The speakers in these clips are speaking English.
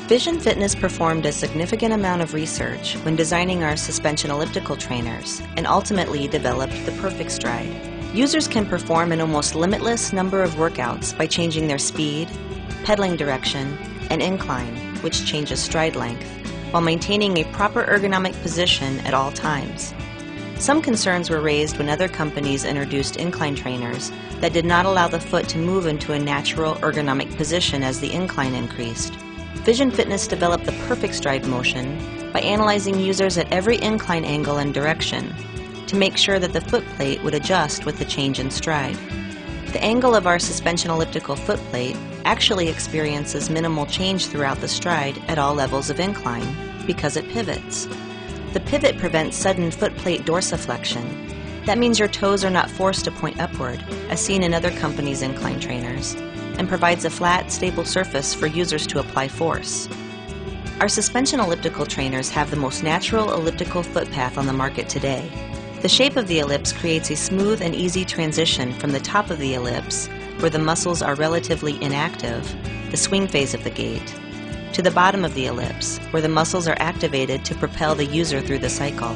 Vision Fitness performed a significant amount of research when designing our suspension elliptical trainers and ultimately developed the perfect stride. Users can perform an almost limitless number of workouts by changing their speed, pedaling direction, and incline, which changes stride length, while maintaining a proper ergonomic position at all times. Some concerns were raised when other companies introduced incline trainers that did not allow the foot to move into a natural ergonomic position as the incline increased. Vision Fitness developed the perfect stride motion by analyzing users at every incline angle and direction to make sure that the foot plate would adjust with the change in stride. The angle of our suspension elliptical foot plate actually experiences minimal change throughout the stride at all levels of incline because it pivots. The pivot prevents sudden foot plate dorsiflexion. That means your toes are not forced to point upward, as seen in other companies' incline trainers, and provides a flat, stable surface for users to apply force. Our suspension elliptical trainers have the most natural elliptical footpath on the market today. The shape of the ellipse creates a smooth and easy transition from the top of the ellipse, where the muscles are relatively inactive, the swing phase of the gait, to the bottom of the ellipse, where the muscles are activated to propel the user through the cycle.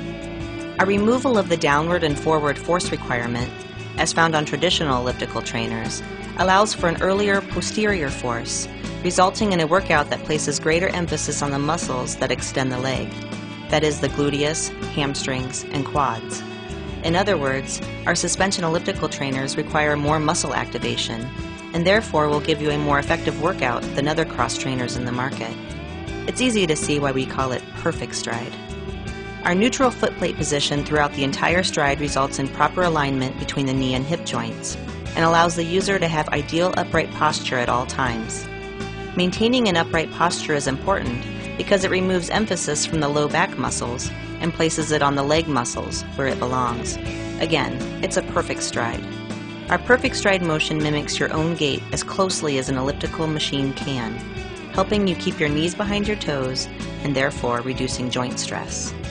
A removal of the downward and forward force requirement, as found on traditional elliptical trainers, allows for an earlier posterior force, resulting in a workout that places greater emphasis on the muscles that extend the leg. That is the gluteus, hamstrings, and quads. In other words, our suspension elliptical trainers require more muscle activation and therefore will give you a more effective workout than other cross trainers in the market. It's easy to see why we call it perfect stride. Our neutral foot plate position throughout the entire stride results in proper alignment between the knee and hip joints and allows the user to have ideal upright posture at all times. Maintaining an upright posture is important because it removes emphasis from the low back muscles and places it on the leg muscles where it belongs. Again, it's a perfect stride. Our perfect stride motion mimics your own gait as closely as an elliptical machine can, helping you keep your knees behind your toes and therefore reducing joint stress.